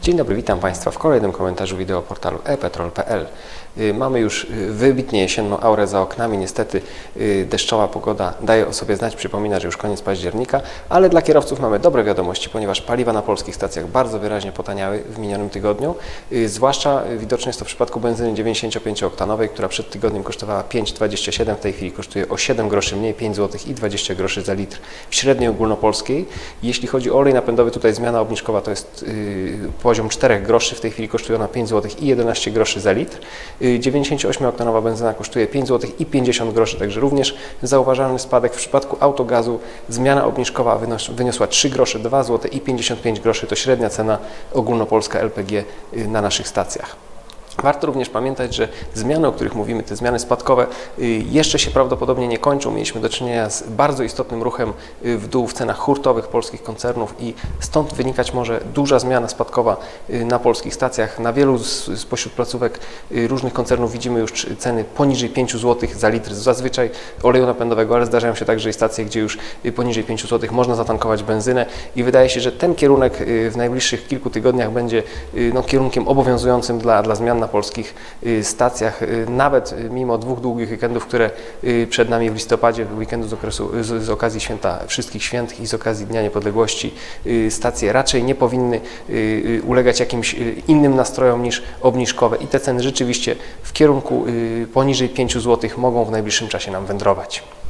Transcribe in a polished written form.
Dzień dobry, witam Państwa w kolejnym komentarzu wideo portalu ePetrol.pl. Mamy już wybitnie jesienną aurę za oknami. Niestety deszczowa pogoda daje o sobie znać, przypomina, że już koniec października, ale dla kierowców mamy dobre wiadomości, ponieważ paliwa na polskich stacjach bardzo wyraźnie potaniały w minionym tygodniu. Zwłaszcza widoczne jest to w przypadku benzyny 95-oktanowej, która przed tygodniem kosztowała 5,27, w tej chwili kosztuje o 7 groszy mniej, 5 zł i 20 groszy za litr w średniej ogólnopolskiej. Jeśli chodzi o olej napędowy, tutaj zmiana obniżkowa to jest poziom 4 groszy, w tej chwili kosztuje ona 5 zł i 11 groszy za litr. 98-oktanowa benzyna kosztuje 5 zł i 50 groszy, także również zauważalny spadek. W przypadku autogazu zmiana obniżkowa wyniosła 3 grosze, 2 zł i 55 groszy, to średnia cena ogólnopolska LPG na naszych stacjach. Warto również pamiętać, że zmiany, o których mówimy, te zmiany spadkowe jeszcze się prawdopodobnie nie kończą. Mieliśmy do czynienia z bardzo istotnym ruchem w dół w cenach hurtowych polskich koncernów i stąd wynikać może duża zmiana spadkowa na polskich stacjach. Na wielu spośród placówek różnych koncernów widzimy już ceny poniżej 5 zł za litr zazwyczaj oleju napędowego, ale zdarzają się także i stacje, gdzie już poniżej 5 zł można zatankować benzynę i wydaje się, że ten kierunek w najbliższych kilku tygodniach będzie kierunkiem obowiązującym dla zmian na polskich stacjach, nawet mimo dwóch długich weekendów, które przed nami w listopadzie, weekendu z okazji Święta Wszystkich Świętych i z okazji Dnia Niepodległości, stacje raczej nie powinny ulegać jakimś innym nastrojom niż obniżkowe i te ceny rzeczywiście w kierunku poniżej 5 zł mogą w najbliższym czasie nam wędrować.